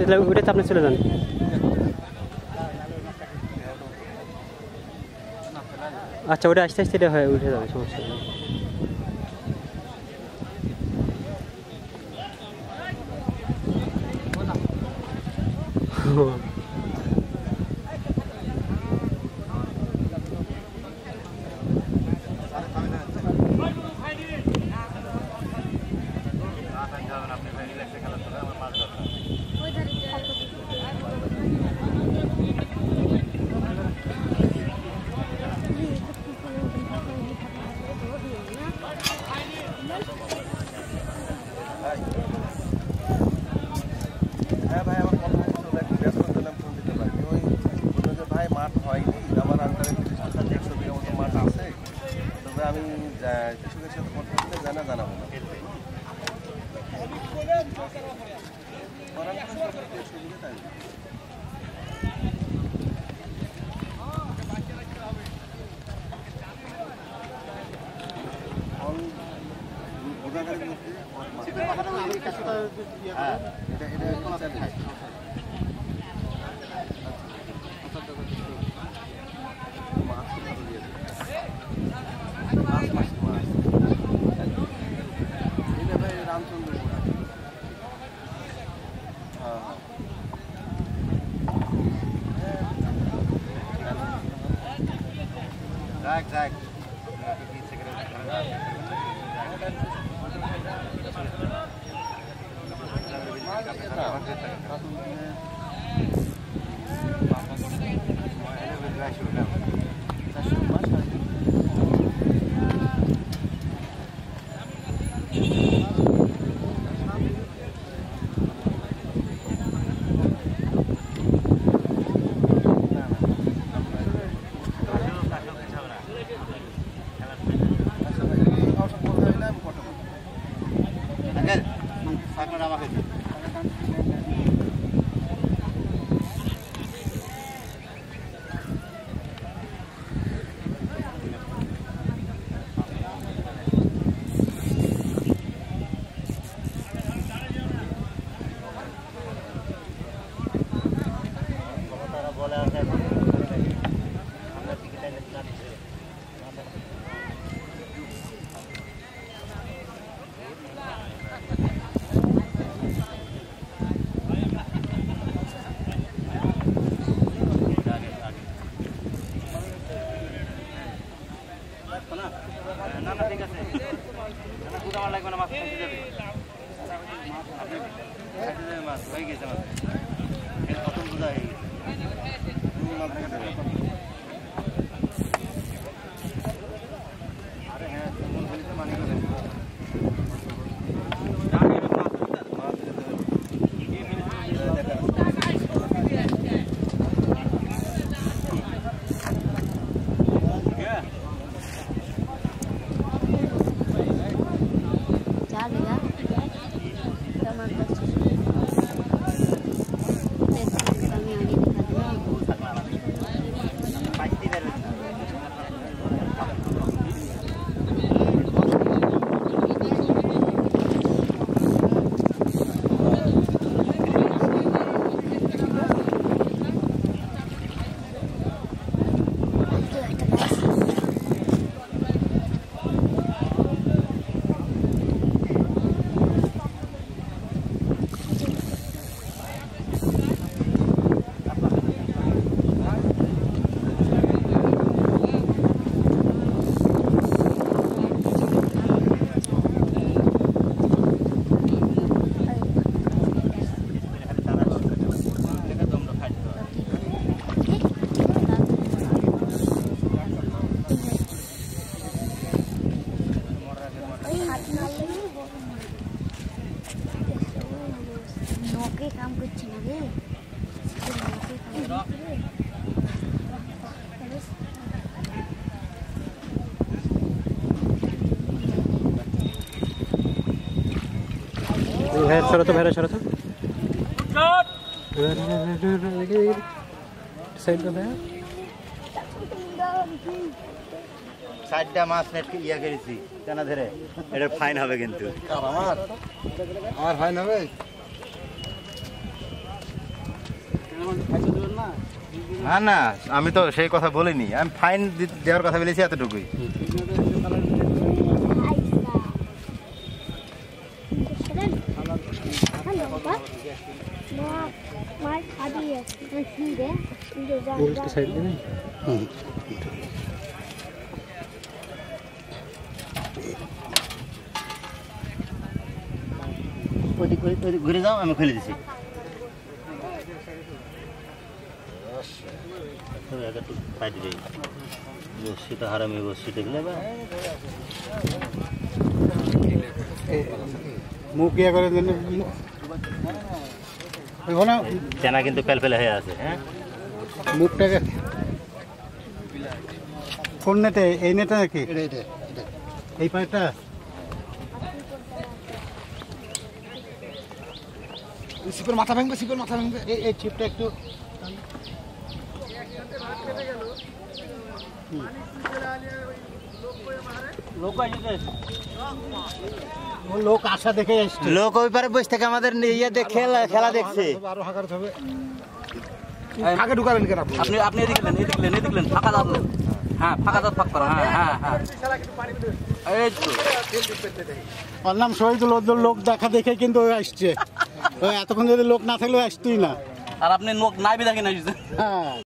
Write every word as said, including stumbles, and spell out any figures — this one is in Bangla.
তাহলে ওইটাতে আপনি চলে যান। আচ্ছা ওটা আস্তে আস্তে হয় উঠে যাবে, সমস্যা নেই। সরো তো ভাইরা সরো তো চারটা মাছ নেট ইয়া করেছি কেন ধরে এটা ফাইন হবে কিন্তু আমার আমার ফাইন হবে না না আমি তো সেই কথা বলিনি, আমি ফাইন দেওয়ার কথা বলেছি এতটুকুই। উল্টো সাইড দিয়ে ওইদিক ওই- ওইদিক ঘুরে যাও, আমি খুলে দিছি। রশিটা হারামি রশিটা গেলে মুখ ইয়ে করে দেন ওখানে চেনা কিন্তু পেলপেলে হয়ে আছে। হ্যাঁ মুখটাকে কোন নেটে? এই নেটে নাকি এই পাইপটা? সিপের মাথা ভাঙবে, সিপের মাথা ভাঙবে। এই এই চিপটা একটু ও লোক আশা দেখে এসছে। লোক ওই পারে বসে থেকে আমাদের ইয়ে দেখে খেলা খেলা দেখছে। আরো হাগার হবে। আগে ঢুকাবেন কেন আপনি? আপনি আপনি এদিকে নেন, এদিকে নেন, এদিকে নেন, ফাঁকা দাও নেন। হ্যাঁ ফাঁকা দাও, ফাঁক করো। হ্যাঁ হ্যাঁ হ্যাঁ এই তো ওর নাম শহীদুল, ওদের লোক দেখা দেখে কিন্তু ও আসছে। ও এতক্ষণ যদি লোক না থাকলেও আসতেই না। আর আপনি লোক নাই বিদাকে না হ্যাঁ